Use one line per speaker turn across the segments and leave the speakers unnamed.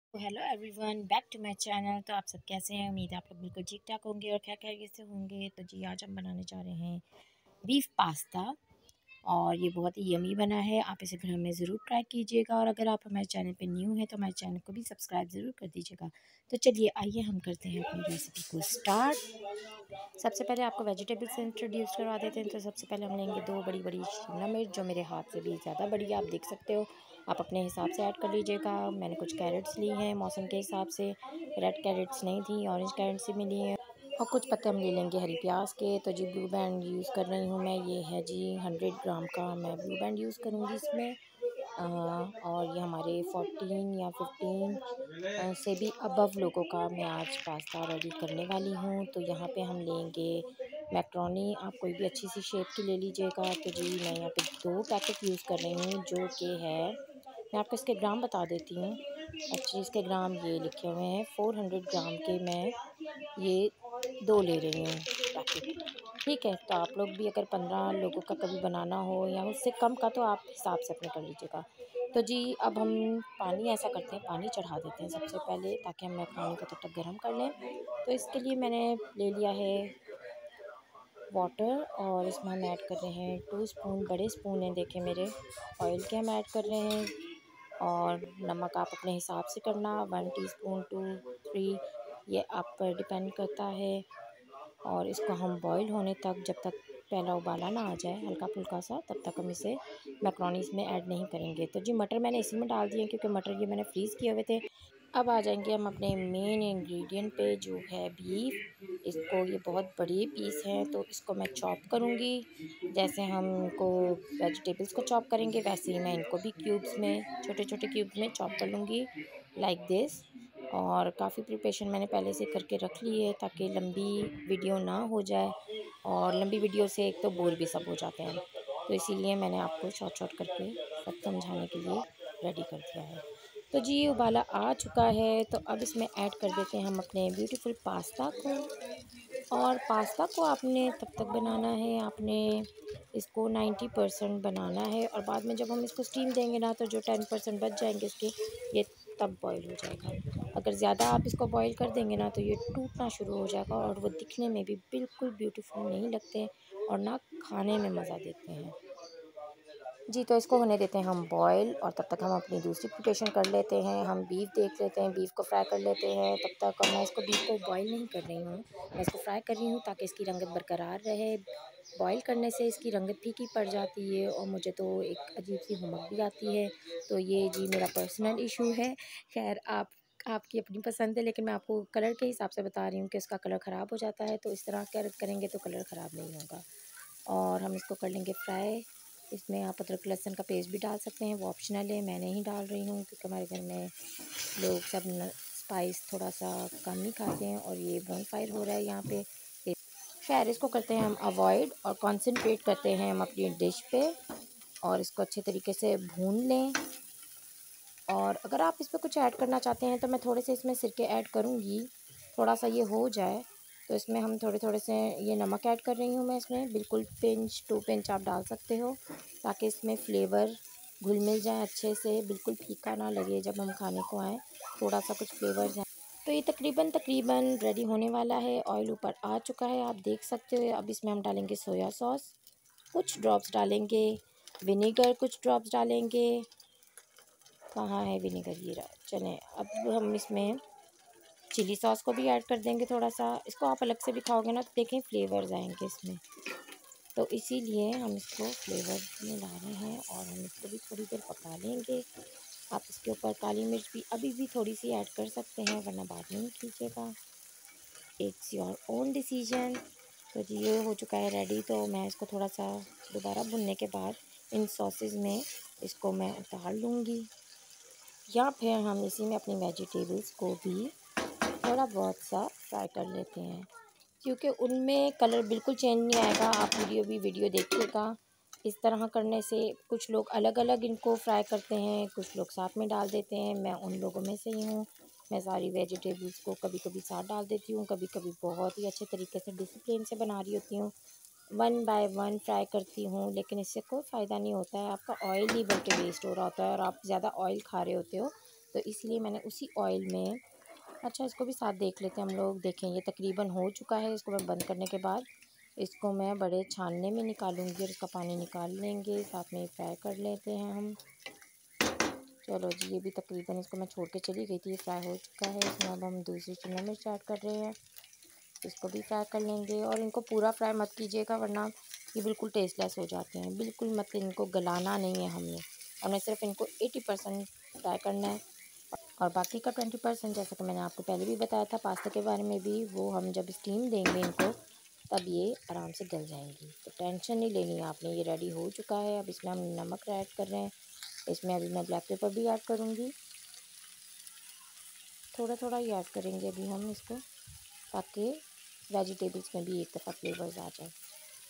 Hello everyone, back to my channel. तो आप सब कैसे हैं? उम्मीद है आप लोग बिल्कुल ठीक ठाक होंगे और खैर खैरियत से होंगे। तो जी आज हम बनाने जा रहे हैं बीफ पास्ता और ये बहुत ही यमी बना है। आप इसे घर में ज़रूर ट्राई कीजिएगा और अगर आप हमारे चैनल पे न्यू हैं तो हमारे चैनल को भी सब्सक्राइब ज़रूर कर दीजिएगा। तो चलिए आइए हम करते हैं अपनी रेसिपी को स्टार्ट। सबसे पहले आपको वेजिटेबल्स से इंट्रोड्यूस करवा देते हैं। तो सबसे पहले हम लेंगे दो बड़ी बड़ी शिमला मिर्च, जो मेरे हाथ से भी ज़्यादा बड़ी है, आप देख सकते हो। आप अपने हिसाब से ऐड कर लीजिएगा। मैंने कुछ कैरेट्स ली हैं मौसम के हिसाब से, रेड कैरेट्स नहीं थी, ऑरेंज कैरेट्स से मिली हैं। और कुछ पत्ते हम ले लेंगे हरी प्याज के। तो जी ब्लू बैंड यूज़ कर रही हूँ मैं, ये है जी 100 ग्राम का मैं ब्लू बैंड यूज़ करूँगी इसमें। और ये हमारे 14 या 15 से भी अबव लोगों का मैं आज पास्ता रेडी करने वाली हूँ। तो यहाँ पे हम लेंगे मैक्रोनी, आप कोई भी अच्छी सी शेप की ले लीजिएगा। तो जी मैं यहाँ पे 2 पैकेट यूज़ कर रही हूँ, जो कि है, मैं आपको इसके ग्राम बता देती हूँ। अच्छा, इसके ग्राम ये लिखे हुए हैं 400 ग्राम के मैं ये 2 ले रही हूँ पैकेट। ठीक है, तो आप लोग भी अगर 15 लोगों का कभी बनाना हो या उससे कम का तो आप हिसाब से अपने कर लीजिएगा। तो जी अब हम पानी ऐसा करते हैं, पानी चढ़ा देते हैं सबसे पहले, ताकि हम मैक्रोनी को तब तक गर्म कर लें। तो इसके लिए मैंने ले लिया है वाटर और इसमें हम ऐड कर रहे हैं 2 स्पून, बड़े स्पून हैं देखें मेरे, ऑयल के हम ऐड कर रहे हैं। और नमक आप अपने हिसाब से करना, 1 टीस्पून 2 3, ये आप पर डिपेंड करता है। और इसको हम बॉईल होने तक, जब तक पहला उबाला ना आ जाए हल्का फुल्का सा, तब तक हम इसे मैक्रोनीस में ऐड नहीं करेंगे। तो जी मटर मैंने इसी में डाल दिए क्योंकि मटर ये मैंने फ्रीज़ किए हुए थे। अब आ जाएंगे हम अपने मेन इंग्रेडिएंट पे, जो है बीफ। इसको, ये बहुत बड़ी पीस है तो इसको मैं चॉप करूँगी। जैसे हम इनको वेजिटेबल्स को चॉप करेंगे वैसे ही मैं इनको भी क्यूब्स में, छोटे छोटे क्यूब्स में चॉप कर लूँगी, लाइक दिस। और काफ़ी प्रिपरेशन मैंने पहले से करके रख ली है ताकि लंबी वीडियो ना हो जाए। और लंबी वीडियो से एक तो बोर भी सब हो जाते हैं, तो इसीलिए मैंने आपको शॉर्ट शॉर्ट करके सब समझाने के लिए रेडी कर दिया है। तो जी उबाला आ चुका है, तो अब इसमें ऐड कर देते हैं हम अपने ब्यूटीफुल पास्ता को। और पास्ता को आपने तब तक बनाना है, आपने इसको 90% बनाना है और बाद में जब हम इसको स्टीम देंगे ना, तो जो 10% बच जाएंगे इसके, ये तब बॉईल हो जाएगा। अगर ज़्यादा आप इसको बॉईल कर देंगे ना, तो ये टूटना शुरू हो जाएगा और वो दिखने में भी बिल्कुल ब्यूटीफुल नहीं लगते और ना खाने में मज़ा देते हैं। जी, तो इसको होने देते हैं हम बॉयल और तब तक हम अपनी दूसरी प्रिपरेशन कर लेते हैं। हम बीफ देख लेते हैं, बीफ को फ्राई कर लेते हैं तब तक। और मैं इसको, बीफ को बॉयल नहीं कर रही हूँ, मैं इसको फ्राई कर रही हूँ ताकि इसकी रंगत बरकरार रहे। बॉयल करने से इसकी रंगत फीकी पड़ जाती है और मुझे तो एक अजीब सी हुमक भी आती है। तो ये जी मेरा पर्सनल इशू है। खैर आपकी अपनी पसंद है, लेकिन मैं आपको कलर के हिसाब से बता रही हूँ कि इसका कलर ख़राब हो जाता है, तो इस तरह करेंगे तो कलर ख़राब नहीं होगा। और हम इसको कर लेंगे फ्राई। इसमें आप अदरक लहसुन का पेस्ट भी डाल सकते हैं, वो ऑप्शनल है, मैं नहीं डाल रही हूँ क्योंकि हमारे घर में लोग सब स्पाइस थोड़ा सा कम ही खाते हैं। और ये बोनफायर हो रहा है यहाँ पे, खैर इसको करते हैं हम अवॉइड और कंसंट्रेट करते हैं हम अपनी डिश पे। और इसको अच्छे तरीके से भून लें। और अगर आप इस पर कुछ ऐड करना चाहते हैं तो मैं थोड़े से इसमें सिरके ऐड करूँगी। थोड़ा सा ये हो जाए तो इसमें हम थोड़े थोड़े से ये नमक ऐड कर रही हूँ मैं इसमें, बिल्कुल पिंच 2 पिंच आप डाल सकते हो, ताकि इसमें फ्लेवर घुल मिल जाए अच्छे से, बिल्कुल फीका ना लगे जब हम खाने को आएँ, थोड़ा सा कुछ फ्लेवर जाए। तो ये तकरीबन तकरीबन रेडी होने वाला है। ऑयल ऊपर आ चुका है, आप देख सकते हो। अब इसमें हम डालेंगे सोया सॉस, कुछ ड्रॉप्स डालेंगे, विनेगर कुछ ड्रॉप्स डालेंगे। कहाँ है विनेगर, ये रहा। चलें अब हम इसमें चिली सॉस को भी ऐड कर देंगे थोड़ा सा। इसको आप अलग से भी खाओगे ना तो देखें फ्लेवर्स आएंगे इसमें, तो इसीलिए हम इसको फ्लेवर में ला रहे हैं। और हम इसको भी थोड़ी देर पका लेंगे। आप इसके ऊपर काली मिर्च भी अभी भी थोड़ी सी ऐड कर सकते हैं, वरना बाद में ही कीजिएगा, इट्स योर ओन डिसीजन। तो जी ये हो चुका है रेडी। तो मैं इसको थोड़ा सा दोबारा भुनने के बाद इन सॉसेज में इसको मैं उतार लूँगी, या फिर हम इसी में अपनी वेजिटेबल्स को भी थोड़ा बहुत सा फ्राई कर लेते हैं, क्योंकि उनमें कलर बिल्कुल चेंज नहीं आएगा। आप वीडियो देखिएगा। इस तरह करने से कुछ लोग अलग अलग इनको फ्राई करते हैं, कुछ लोग साथ में डाल देते हैं, मैं उन लोगों में से ही हूँ। मैं सारी वेजिटेबल्स को कभी कभी साथ डाल देती हूँ, कभी कभी बहुत ही अच्छे तरीके से डिसिप्लिन से बना रही होती हूँ, 1 बाय 1 फ्राई करती हूँ। लेकिन इससे कोई फ़ायदा नहीं होता है, आपका ऑयल ही बल्कि वेस्ट हो रहा होता है और आप ज़्यादा ऑयल खा रहे होते हो। तो तो इसलिए मैंने उसी ऑयल में, अच्छा इसको भी साथ देख लेते हैं हम लोग। देखें ये तकरीबन हो चुका है। इसको मैं बंद करने के बाद इसको मैं बड़े छानने में निकालूंगी और इसका पानी निकाल लेंगे। साथ में फ्राई कर लेते हैं हम। चलो जी, ये भी तकरीबन इसको मैं छोड़ के चली गई थी, ये फ्राई हो चुका है। इसमें अब हम दूसरी शिमला मिर्च ऐड कर रहे हैं, इसको भी फ्राई कर लेंगे। और इनको पूरा फ्राई मत कीजिएगा वरना ये बिल्कुल टेस्टलेस हो जाते हैं। बिल्कुल मत, इनको गलाना नहीं है हमने सिर्फ इनको 80% फ्राई करना है और बाकी का 20%, जैसा कि मैंने आपको पहले भी बताया था पास्ता के बारे में भी, वो हम जब स्टीम देंगे इनको तब ये आराम से गल जाएंगी। तो टेंशन नहीं लेनी है आपने। ये रेडी हो चुका है। अब इसमें हम नमक ऐड कर रहे हैं। इसमें अभी मैं ब्लैक पेपर भी ऐड करूँगी, थोड़ा थोड़ा ही ऐड करेंगे अभी हम इसको, ताकि वेजिटेबल्स में भी एक दफ़ा फ्लेवर्स आ जाए।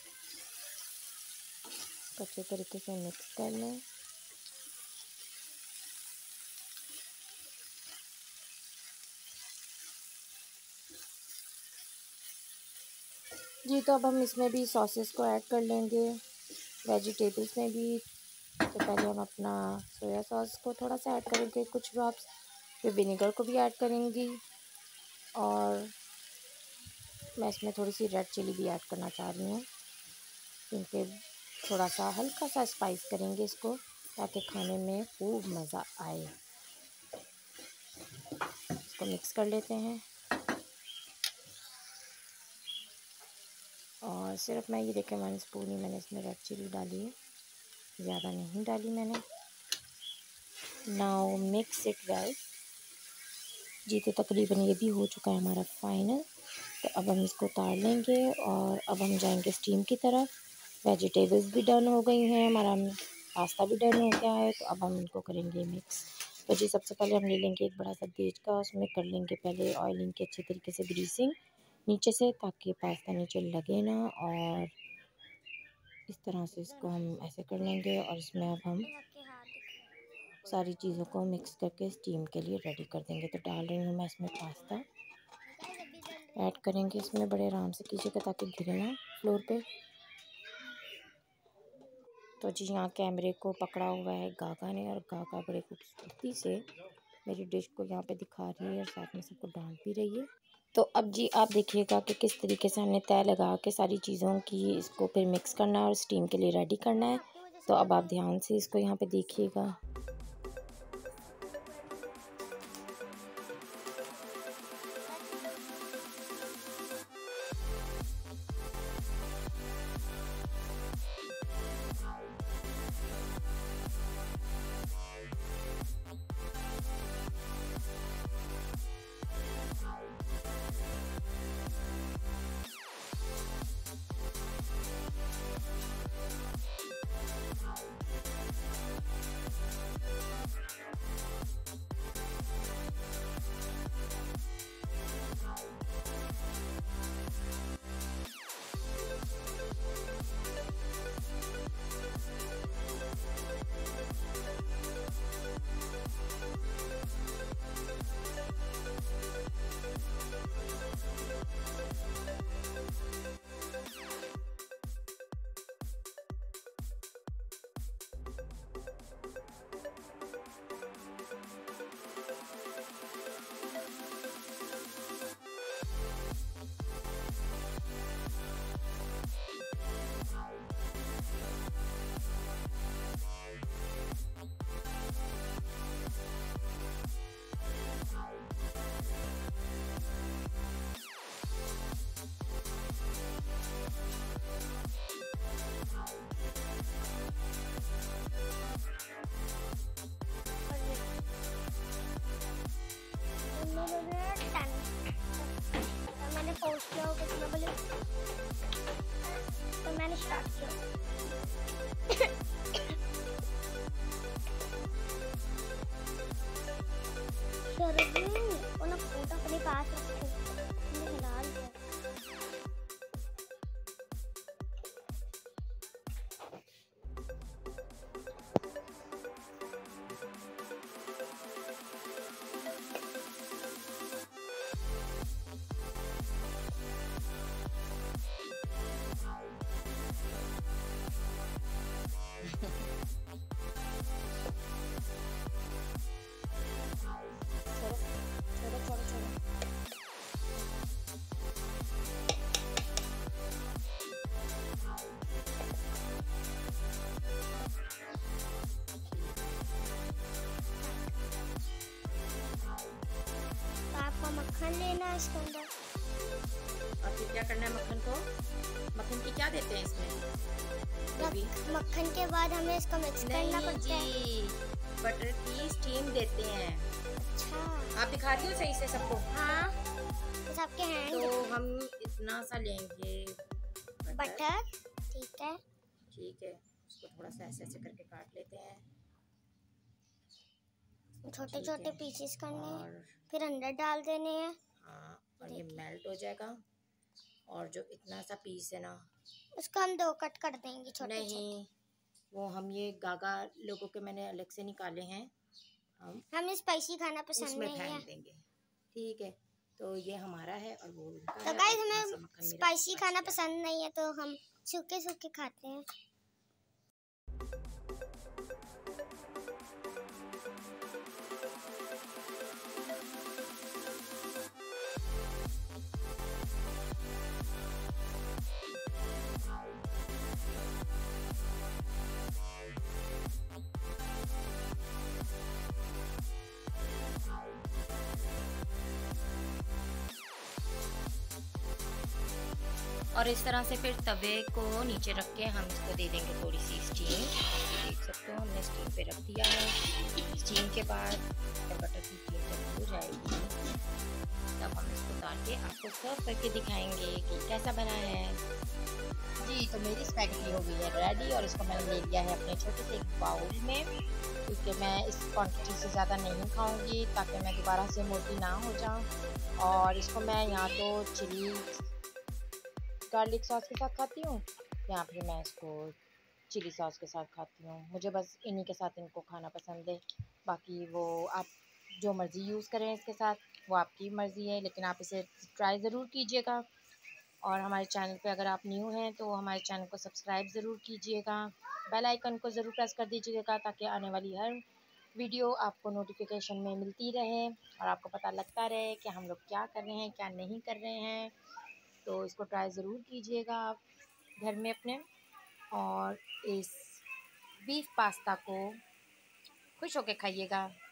अच्छे तरीके से मिक्स कर लें। जी, तो अब हम इसमें भी सॉसेस को ऐड कर लेंगे, वेजिटेबल्स में भी। तो पहले हम अपना सोया सॉस को थोड़ा सा ऐड करेंगे, कुछ ड्रॉप्स, फिर विनेगर को भी ऐड करेंगी और मैं इसमें थोड़ी सी रेड चिली भी ऐड करना चाह रही हूँ, क्योंकि थोड़ा सा हल्का सा स्पाइस करेंगे इसको ताकि खाने में खूब मज़ा आए। इसको मिक्स कर लेते हैं और सिर्फ मैं ये देखें 1 स्पून ही मैंने इसमें रेड चिली डाली है, ज़्यादा नहीं डाली मैंने। Now mix it well. जी, तो तकरीबन ये भी हो चुका है हमारा फाइनल। तो अब हम इसको उतार लेंगे और अब हम जाएंगे स्टीम की तरफ। वेजिटेबल्स भी डन हो गई हैं, हमारा पास्ता भी डन हो गया है। तो अब हम इनको करेंगे मिक्स। तो जी, सबसे पहले हम ले लेंगे एक बड़ा सा देज का, उसमें कर लेंगे पहले ऑयलिंग के अच्छे तरीके से ग्रीसिंग नीचे से, ताकि पास्ता नीचे लगे ना। और इस तरह से इसको हम ऐसे कर लेंगे और इसमें अब हम सारी चीज़ों को मिक्स करके स्टीम के लिए रेडी कर देंगे। तो डाल रही हूँ मैं इसमें पास्ता, ऐड करेंगे इसमें, बड़े आराम से कीजिएगा ताकि गिरे ना फ्लोर पे। तो जी, यहाँ कैमरे को पकड़ा हुआ है गागा ने और गागा बड़े खूबसूरती से मेरी डिश को यहाँ पे दिखा रही है और साथ में सबको डांट भी रही है। तो अब जी आप देखिएगा कि किस तरीके से हमने तय लगा के सारी चीज़ों की इसको फिर मिक्स करना है और स्टीम के लिए रेडी करना है। तो अब आप ध्यान से इसको यहाँ पे देखिएगा।
मक्खन लेना है इसके अंदर।
और फिर क्या करना है मक्खन को? मक्खन की क्या देते हैं इसमें? अभी
मक्खन के बाद हमें इसको मिक्स करना पड़ता है।
जी, बटर की स्टीम देते हैं।
अच्छा,
आप दिखा रही हो सही से सबको?
हाँ, बस आपके हैंड।
तो हम इतना सा लेंगे
बटर, ठीक है।
ठीक है, उसको थोड़ा सा ऐसे ऐसे करके काट लेते हैं।
छोटे छोटे पीसेस करने हैं,
और
फिर अंदर डाल देने हैं।
हाँ, और ये मेल्ट हो जाएगा। और जो इतना सा पीस है ना,
उसको हम 2 कट कर देंगे छोटे छोटे।
नहीं, वो हम ये गागा लोगों के मैंने अलग से निकाले हैं।
हमें स्पाइसी खाना पसंद
उसमें
नहीं है।
फेंक देंगे। ठीक है, तो ये हमारा है और वो उनका
तो
है।
गाइस,
और
हमें स्पाइसी खाना पसंद नहीं है, तो हम सूखे सूखे खाते हैं।
और इस तरह से फिर तवे को नीचे रख के हम इसको दे देंगे थोड़ी सी स्टीम। देख सकते हो हमने स्टीम पे रख दिया है। स्टीम के बाद बटर की स्टीम जब हो जाएगी तब हम इसको उतार के आपको सर्व करके दिखाएंगे कि कैसा बना है। जी, तो मेरी स्पैगेटी हो गई है रेडी और इसको मैंने ले लिया है अपने छोटे से एक बाउल में, क्योंकि मैं इस क्वांटिटी से ज़्यादा नहीं खाऊंगी ताकि मैं दोबारा से मोटी ना हो जाऊं। और इसको मैं यहाँ तो चिली गार्लिक सॉस के साथ खाती हूँ, या फिर मैं इसको चिली सॉस के साथ खाती हूँ। मुझे बस इन्हीं के साथ इनको खाना पसंद है। बाकी वो आप जो मर्ज़ी यूज़ करें इसके साथ, वो आपकी मर्ज़ी है, लेकिन आप इसे ट्राई ज़रूर कीजिएगा। और हमारे चैनल पे अगर आप न्यू हैं तो हमारे चैनल को सब्सक्राइब ज़रूर कीजिएगा। बेल आइकन को ज़रूर प्रेस कर दीजिएगा ताकि आने वाली हर वीडियो आपको नोटिफिकेशन में मिलती रहे और आपको पता लगता रहे कि हम लोग क्या कर रहे हैं, क्या नहीं कर रहे हैं। तो इसको ट्राई ज़रूर कीजिएगा आप घर में अपने, और इस बीफ पास्ता को खुश होकर खाइएगा।